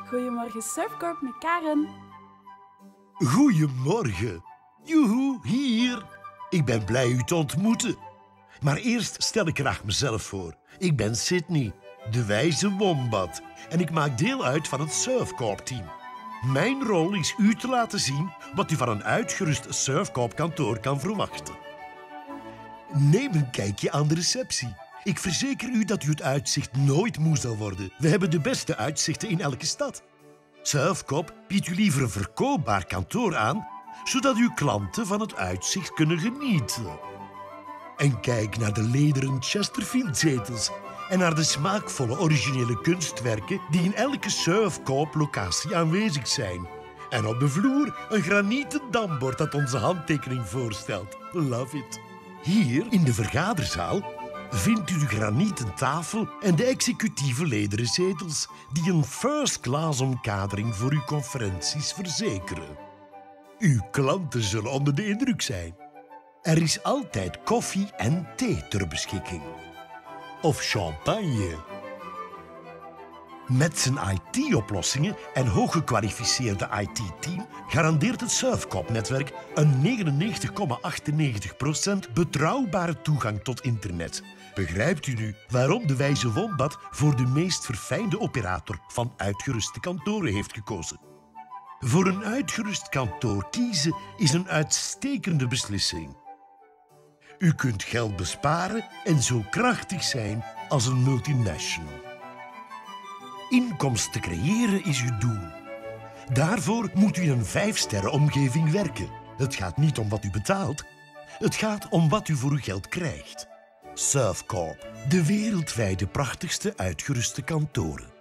Goedemorgen, Surfcorp met Karen. Goedemorgen. Joehoe, hier. Ik ben blij u te ontmoeten. Maar eerst stel ik graag mezelf voor. Ik ben Sydney, de wijze wombat. En ik maak deel uit van het Surfcorp-team. Mijn rol is u te laten zien wat u van een uitgerust Surfcorp-kantoor kan verwachten. Neem een kijkje aan de receptie. Ik verzeker u dat u het uitzicht nooit moe zal worden. We hebben de beste uitzichten in elke stad. Surfcorp biedt u liever een verkoopbaar kantoor aan, zodat uw klanten van het uitzicht kunnen genieten. En kijk naar de lederen Chesterfield-zetels en naar de smaakvolle originele kunstwerken die in elke Surfcorp-locatie aanwezig zijn. En op de vloer een granieten dambord dat onze handtekening voorstelt. Love it. Hier in de vergaderzaal vindt u de granieten tafel en de executieve lederen zetels die een first-class omkadering voor uw conferenties verzekeren. Uw klanten zullen onder de indruk zijn. Er is altijd koffie en thee ter beschikking. Of champagne. Met zijn IT-oplossingen en hooggekwalificeerde IT-team garandeert het Surfcorp-netwerk een 99,98% betrouwbare toegang tot internet. Begrijpt u nu waarom de wijze wombat voor de meest verfijnde operator van uitgeruste kantoren heeft gekozen? Voor een uitgerust kantoor kiezen is een uitstekende beslissing. U kunt geld besparen en zo krachtig zijn als een multinational. Inkomsten creëren is uw doel. Daarvoor moet u in een 5-sterren omgeving werken. Het gaat niet om wat u betaalt. Het gaat om wat u voor uw geld krijgt. Surfcorp, de wereldwijde prachtigste uitgeruste kantoren.